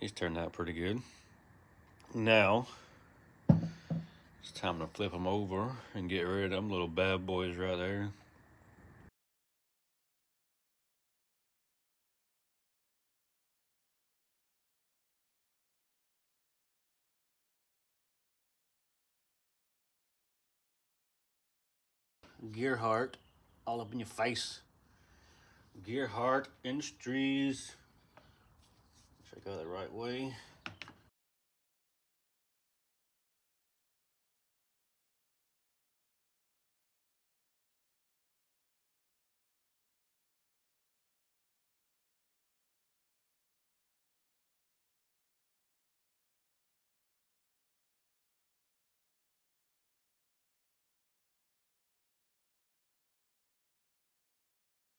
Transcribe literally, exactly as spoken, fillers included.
He's turned out pretty good. Now, it's time to flip them over and get rid of them little bad boys right there. Gearhart, all up in your face. Gearhart Industries. Check out the right way.